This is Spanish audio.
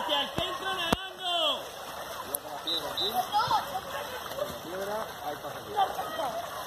¡Hacia el centro nadando! Cuidado con la piedra aquí. Con la piedra, ahí pasa aquí.